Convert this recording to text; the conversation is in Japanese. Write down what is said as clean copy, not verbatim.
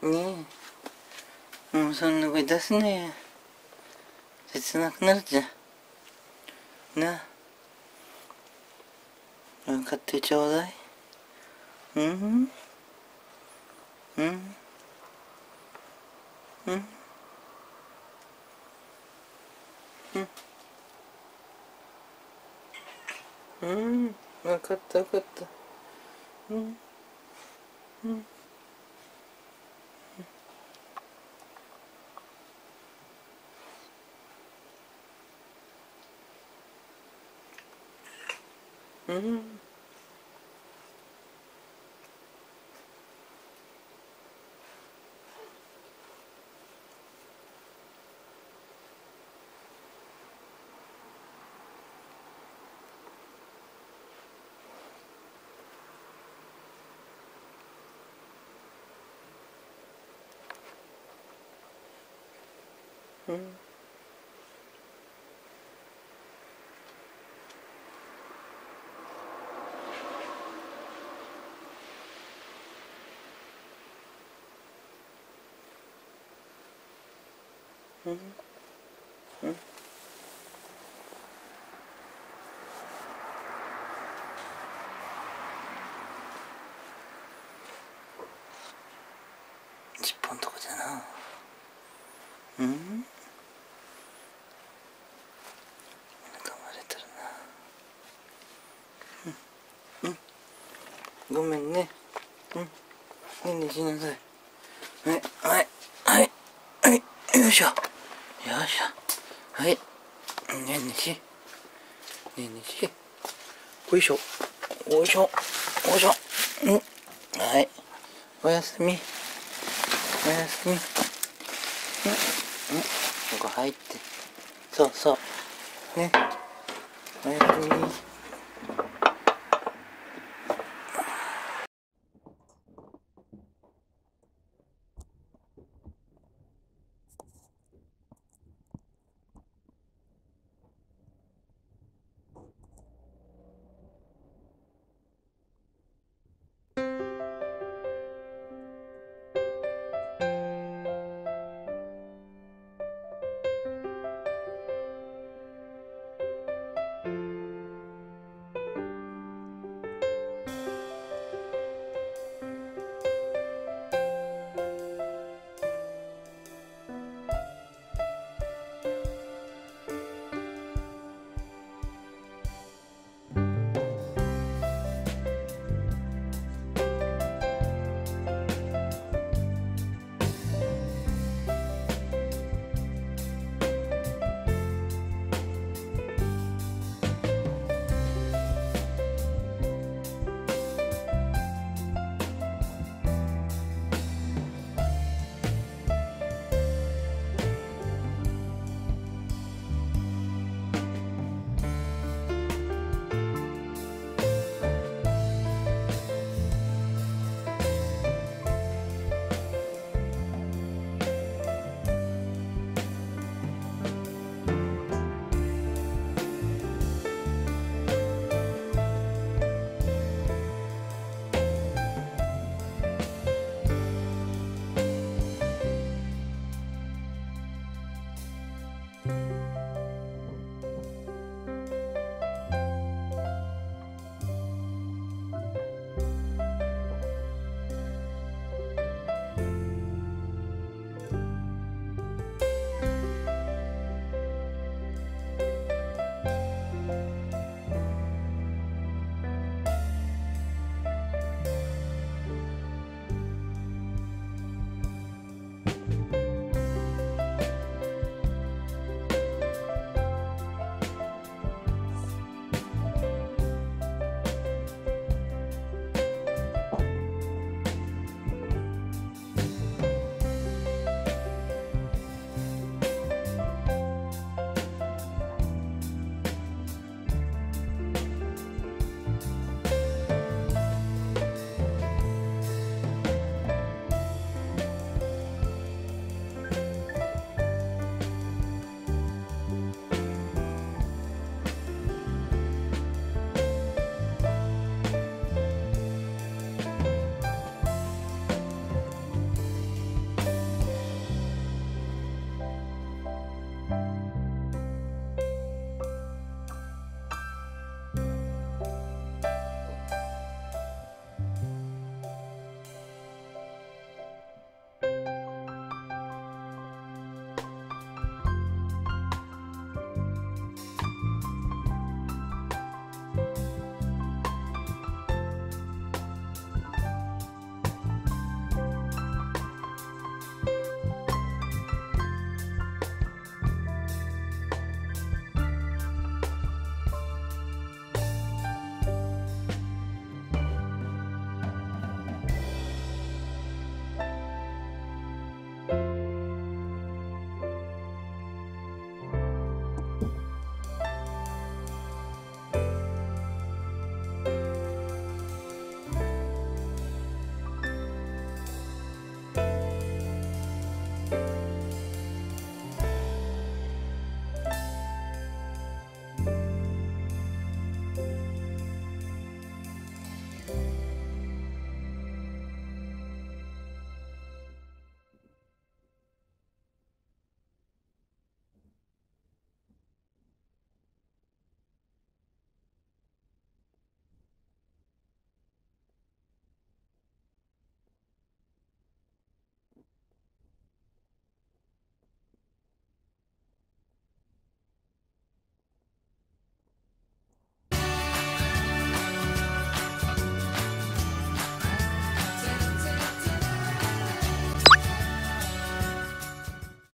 ねえ、もうそんな声出すなよ。切なくなるじゃん。なあ、買ってちょうだい。うん、うん、うん、うん、わかったわかった。うん、うん、うん、うん。うん、うん、尻尾んとこじゃな。うん、噛まれてるな。ごめんね。うん、ねんねしなさい。はい、はい、はい、はい、よいしょ。よいしょ。はい、ねんねし。ねんねし。よいしょ。よいしょ。よいしょ。うん。はい。おやすみ。おやすみ。うん。うん。ここ入って。そうそう。ね。おやすみ。